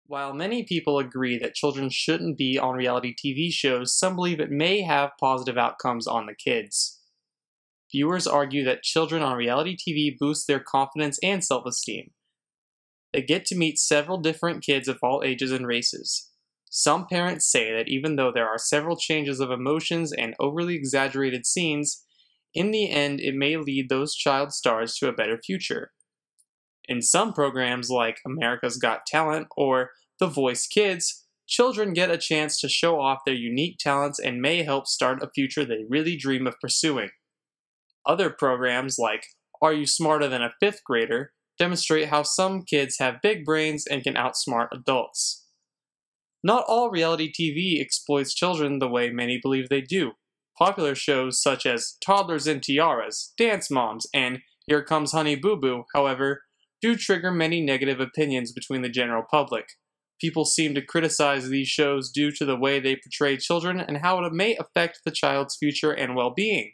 While many people agree that children shouldn't be on reality TV shows, some believe it may have positive outcomes on the kids. Viewers argue that children on reality TV boost their confidence and self-esteem. They get to meet several different kids of all ages and races. Some parents say that even though there are several changes of emotions and overly exaggerated scenes, in the end it may lead those child stars to a better future. In some programs like America's Got Talent or The Voice Kids, children get a chance to show off their unique talents and may help start a future they really dream of pursuing. Other programs like Are You Smarter Than a Fifth Grader demonstrate how some kids have big brains and can outsmart adults. Not all reality TV exploits children the way many believe they do. Popular shows such as Toddlers and Tiaras, Dance Moms, and Here Comes Honey Boo Boo, however, do trigger many negative opinions between the general public. People seem to criticize these shows due to the way they portray children and how it may affect the child's future and well-being.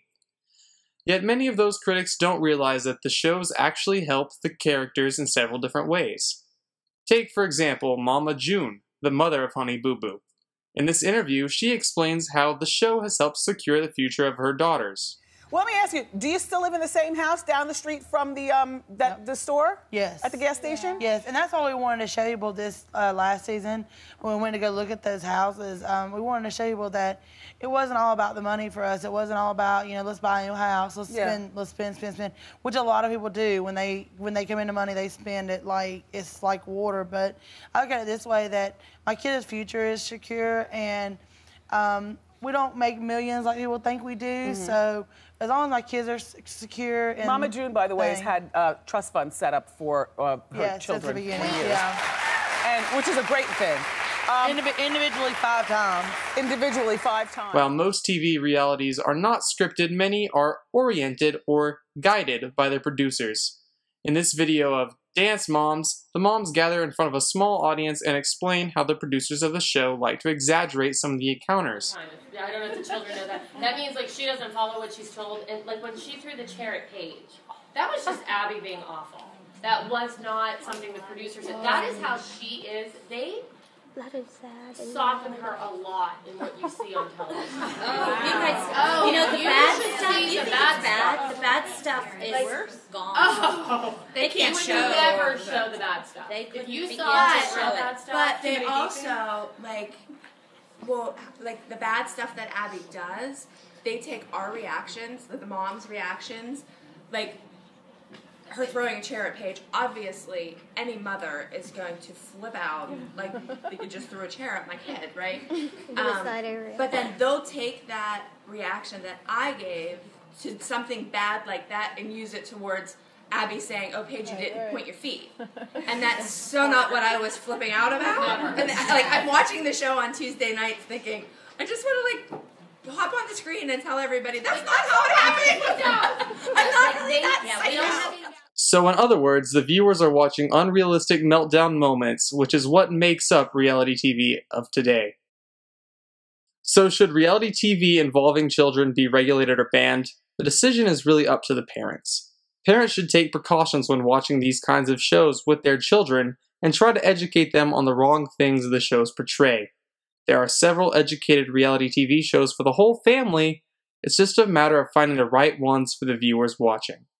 Yet many of those critics don't realize that the shows actually help the characters in several different ways. Take, for example, Mama June, the mother of Honey Boo Boo. In this interview, she explains how the show has helped secure the future of her daughters. Well, let me ask you, do you still live in the same house down the street from the the store? Yes. At the gas station? Yes, and that's all we wanted to show you this last season when we went to go look at those houses. We wanted to show you that it wasn't all about the money for us. It wasn't all about, you know, let's buy a new house, let's spend, which a lot of people do. When they come into money, they spend it like it's like water. But I look at it this way, that my kid's future is secure, and we don't make millions like people think we do. So as long as my kids are secure. And Mama June, by the way, has had trust funds set up for her children. Since the beginning, And which is a great thing. Individually 5 times. Individually 5 times. While most TV realities are not scripted, many are oriented or guided by their producers. In this video of Dance Moms, the moms gather in front of a small audience and explain how the producers of the show like to exaggerate some of the encounters. Yeah, I don't know if the children know that. That means, like, she doesn't follow what she's told. And, like, when she threw the chair at Paige, that was just Abby being awful. That was not something the producers said. That is how she is. They soften her a lot in what you see on television. You know, the bad stuff. The bad stuff is gone. Oh, they can't show. They would never show the bad stuff. If you begin saw to show bad stuff, but they also like the bad stuff that Abby does. They take our reactions, like the mom's reactions, like her throwing a chair at Paige. Obviously, any mother is going to flip out, like they could just throw a chair at my kid, right? But then they'll take that reaction that I gave to something bad like that and use it towards Abby saying, "Oh, Paige, you didn't point your feet," and that's so not what I was flipping out about. And like I'm watching the show on Tuesday nights, thinking, I just want to hop on the screen and tell everybody that's not how it happened. I'm not really that psycho. So in other words, the viewers are watching unrealistic meltdown moments, which is what makes up reality TV of today. So should reality TV involving children be regulated or banned? The decision is really up to the parents. Parents should take precautions when watching these kinds of shows with their children and try to educate them on the wrong things the shows portray. There are several educated reality TV shows for the whole family. It's just a matter of finding the right ones for the viewers watching.